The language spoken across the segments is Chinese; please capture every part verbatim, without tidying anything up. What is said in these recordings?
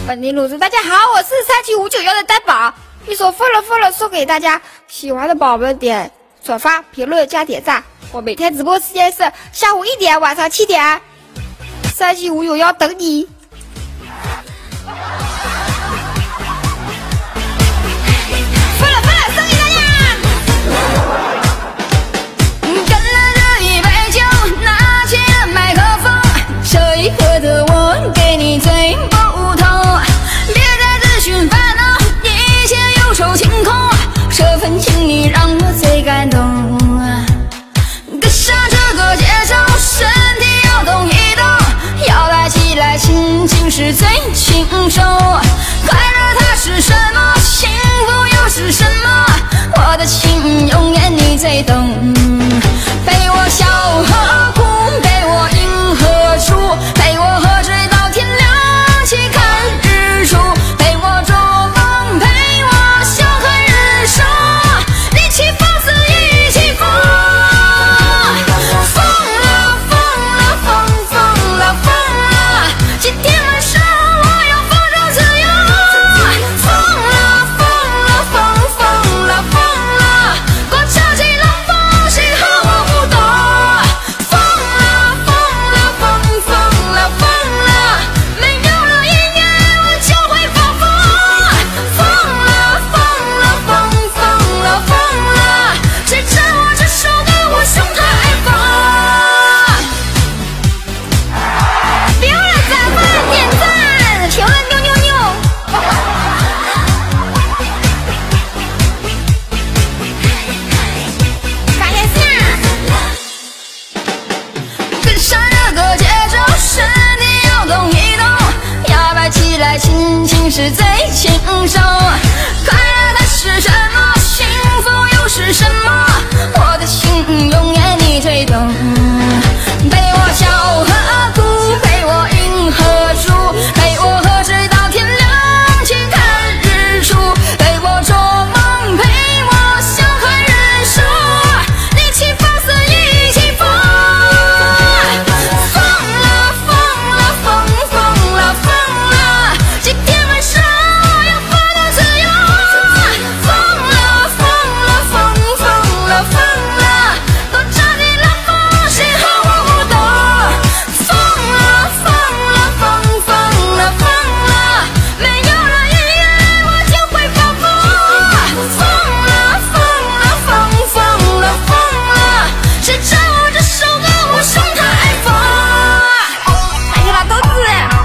本地卤子，大家好，我是三七五九幺的呆宝，一首疯了疯了送给大家，喜欢的宝宝们点转发、评论加点赞。我每天直播时间是下午一点、晚上七点，三七五九幺等你。疯了疯了，送给大家。干了这一杯酒，拿起了麦克风，这一刻的我给你最不同，别再自寻烦恼，一切忧愁清空，这份情谊让我最感动。跟上这个节奏，身体要动一动，摇摆起来，心情是最轻松。快乐它是什么？幸福又是什么？我的情永远你最懂。陪我笑和哭，陪我赢和输，陪我喝醉到天亮起看日出，陪我做梦，陪我笑看人生，一起放肆一起疯。疯了疯了疯疯了疯了，今天晚上我要放纵自由。疯了疯了疯疯了疯了，光着急了风，谁和我不懂。疯了疯了疯疯了疯了，没有了音乐我就会发疯。疯了疯了疯疯了疯了，谁知我这首歌我胸膛爱放。别忘了转发、点赞、评论扭扭扭。感谢下。跟上这个节奏，身体要动一动，摇摆起来，心情是最轻松。快乐它是什么？幸福又是什么？我的心永远你最懂。陪我笑和哭，陪我赢和输，陪我喝醉到天亮起看日出，陪我做梦，陪我笑看人生，一起放肆一起疯。疯了疯了疯疯了疯了，今天晚上我要放纵自由。疯了疯了疯疯了疯了，都着急了风，谁和我不懂。疯了疯了疯疯了疯了，没有了音乐我就会发疯。疯了疯了疯疯了疯了，谁知我这首歌我胸膛爱放。感谢老豆子。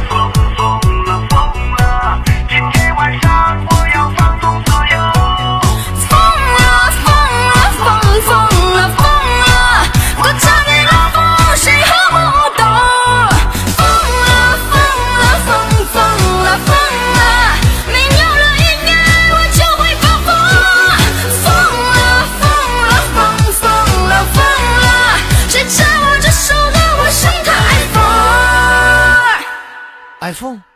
今天晚上我要放纵自由。 疯了疯了疯疯了疯了，都着急了风，谁和我不懂。疯了疯了疯疯了疯了，没有了音乐我就会发疯。疯了疯了疯疯了疯了，谁知我这首歌我胸膛爱放。 爱疯。